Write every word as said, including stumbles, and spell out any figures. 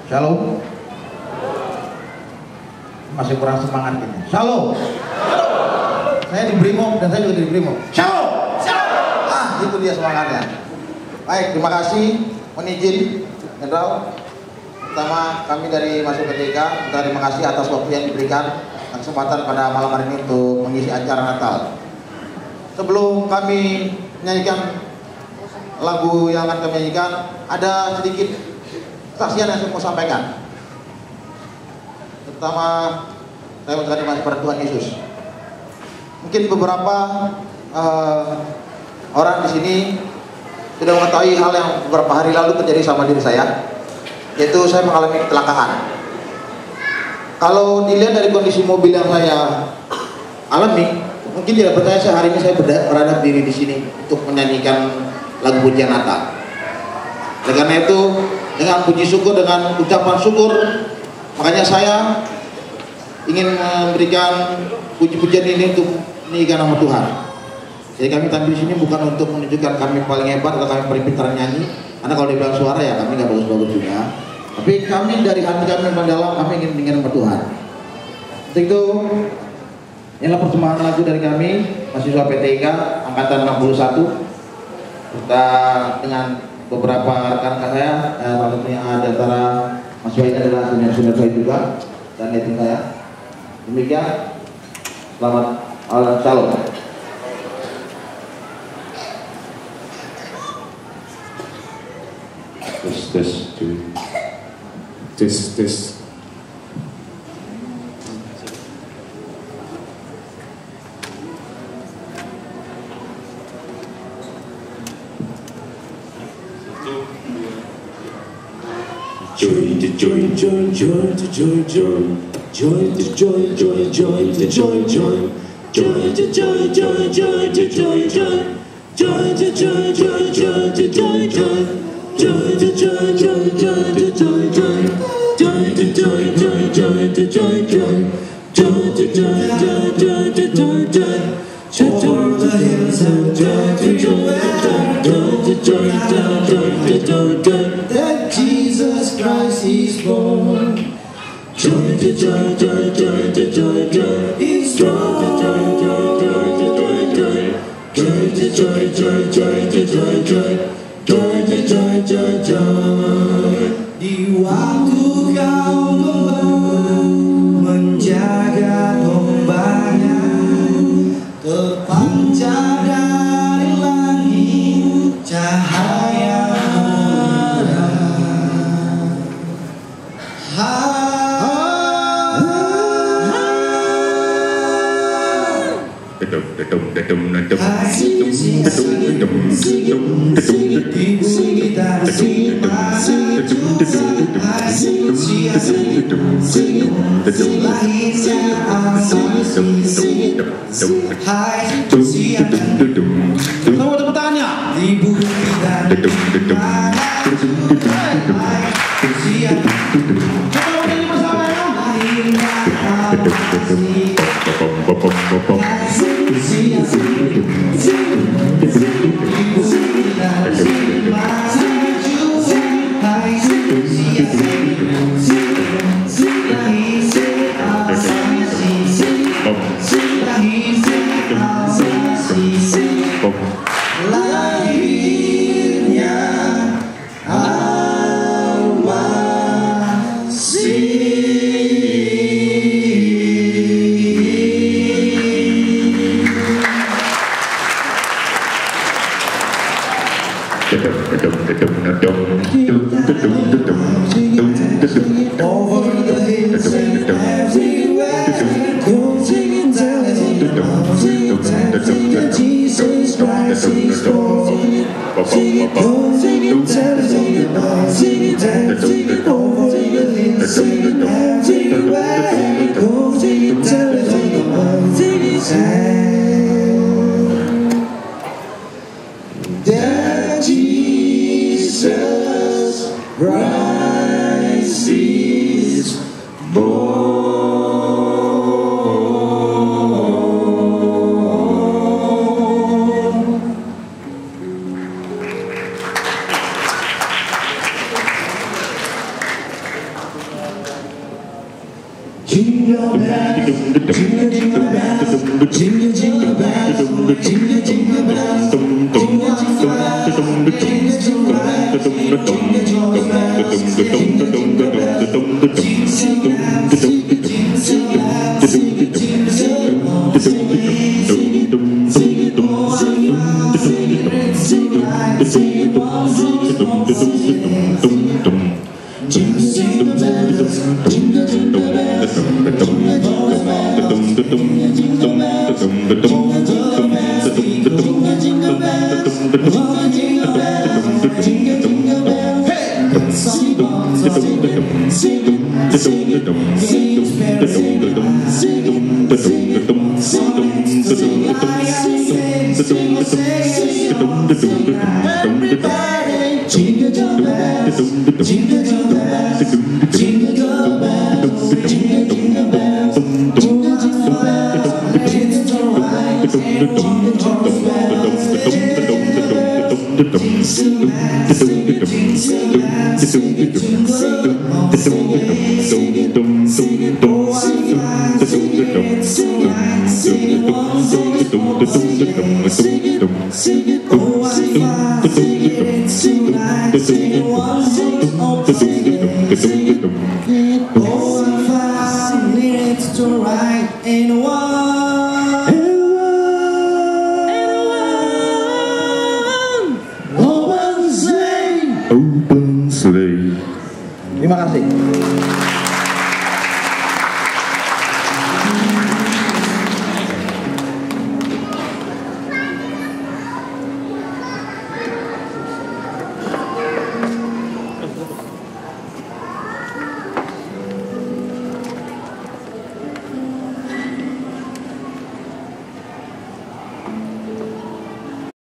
Shalom. Masih kurang semangat ini. Shalom. Saya di Brimob dan saya juga di Brimob. Shalom. Shalom. Ah, itu dia semangatnya. Baik, terima kasih. Mohon izin, Jenderal. Pertama, kami dari Masuk P T I K, kita terima kasih atas waktu yang diberikan dan kesempatan pada malam hari ini untuk mengisi acara Natal. Sebelum kami menyanyikan lagu yang akan kami nyanyikan, ada sedikit kesaksian yang saya mau sampaikan. Terutama saya mengucapkan terima kasih pada Tuhan Yesus. Mungkin beberapa uh, orang di sini sudah mengetahui hal yang beberapa hari lalu terjadi sama diri saya, yaitu saya mengalami kecelakaan. Kalau dilihat dari kondisi mobil yang saya alami, mungkin tidak percaya saya hari ini saya berada diri di sini untuk menyanyikan lagu pujian Natal. Oleh karena itu, dengan puji syukur, dengan ucapan syukur, makanya saya ingin memberikan puji-pujian ini untuk meninggikan nama Tuhan. Jadi kami tampil di sini bukan untuk menunjukkan kami paling hebat atau kami paling pintar nyanyi, karena kalau dibilang suara ya kami nggak bagus-bagus juga. Tapi kami dari hati kami mendalam, kami ingin meninggikan nama Tuhan. Untuk itu, inilah persembahan lagu dari kami, mahasiswa P T I K angkatan enam puluh satu. Kita dengan beberapa rekan-rekan saya, eh, salah satunya ada antara mahasiswa ini adalah senior-senior saya juga dan netin saya. Demikian, selamat malam, shalom. Tes tes tes tes. Joy the joy joy joy the joy joy joy the joy joy joy the joy joy joy the joy joy joy the joy joy joy the joy joy joy the joy joy joy the joy joy joy the joy joy joy the joy joy joy the joy joy joy the joy joy joy the joy joy over the hills and joy the joy joy the joy joy the joy joy that Jesus Christ is born. Joy the joy joy joy the joy joy is born. Joy joy joy the joy joy joy the joy joy joy the joy joy joy the joy joy joy. Di waktu kau menjaga dombanya, terpancar dari langit cahaya merah. Tepuk tepuk tangannya. Over the hills and everywhere, singing, singing, singing, Jesus Christ is born. Singing, singing, singing, singing, singing, over the hills, singing everywhere, singing, singing, singing, that Jesus Christ is born. Jingle bells, jingle jingle bells, jingle jingle bells, jingle jingle bells, jingle jingle bells, jingle jingle bells, jingle jingle bells, jingle jingle bells, sing it out, sing it, sing it out, sing it, sing it, sing it, sing it, sing it, oh, sing it out, sing it, sing it out, sing it, oh, sing it, oh, sing it, sing it. Jingle jingle bells, jingle jingle bells, jingle jingle bells, jingle jingle bells, jingle jingle bells, jingle jingle bells, jingle jingle bells, jingle jingle bells. Hey, sing it, sing it, sing it, sing it, sing it, sing it, sing it, sing it, sing it, sing it, I say, sing it, sing it, sing it, everybody. Jingle jingle bells, jingle jingle bells, jingle jingle bells, jingle jingle bells, jingle jingle bells, it's alright, jingle jingle bells, jingle jingle bells, sing it, sing it, sing it, sing it, sing it, oh, sing it, sing it, sing it, oh, sing it, sing it, sing it, sing it, oh, sing it, oh, sing it, sing it, sing it, oh, sing it, sing it, sing it, sing it, oh, sing it, oh, sing it, sing it, oh, five minutes to write in one, open sleigh, Open sleigh. Terima kasih.